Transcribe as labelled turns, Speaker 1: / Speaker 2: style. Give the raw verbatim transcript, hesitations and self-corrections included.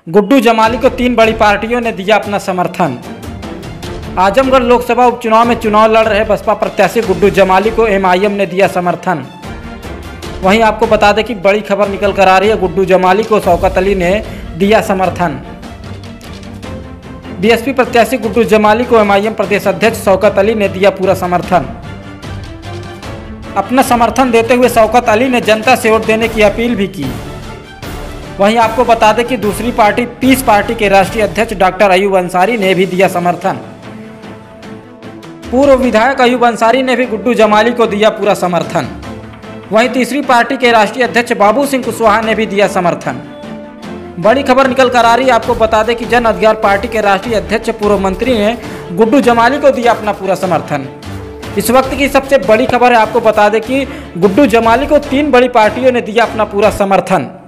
Speaker 1: गुड्डू जमाली को तीन बड़ी पार्टियों ने दिया अपना समर्थन। आजमगढ़ लोकसभा उपचुनाव में चुनाव लड़ रहे बसपा प्रत्याशी गुड्डू जमाली को एमआईएम ने दिया समर्थन। वहीं आपको बता दें कि बड़ी खबर निकल कर आ रही है, गुड्डू जमाली को शौकत अली ने दिया समर्थन। बीएसपी प्रत्याशी गुड्डू जमाली को एमआईएम प्रदेश अध्यक्ष शौकत अली ने दिया पूरा समर्थन। अपना समर्थन देते हुए शौकत अली ने जनता से वोट देने की अपील भी की। वहीं आपको बता दें कि दूसरी पार्टी पीस पार्टी के राष्ट्रीय अध्यक्ष डॉक्टर अयूब अंसारी ने भी दिया समर्थन। पूर्व विधायक अयूब अंसारी ने भी गुड्डू जमाली को दिया पूरा समर्थन। वहीं तीसरी पार्टी के राष्ट्रीय अध्यक्ष बाबू सिंह कुशवाहा ने भी दिया समर्थन। बड़ी खबर निकल कर आ रही है, आपको बता दें कि जन अधिकार पार्टी के राष्ट्रीय अध्यक्ष पूर्व मंत्री ने गुड्डू जमाली को दिया अपना पूरा समर्थन। इस वक्त की सबसे बड़ी खबर है, आपको बता दें कि गुड्डू जमाली को तीन बड़ी पार्टियों ने दिया अपना पूरा समर्थन।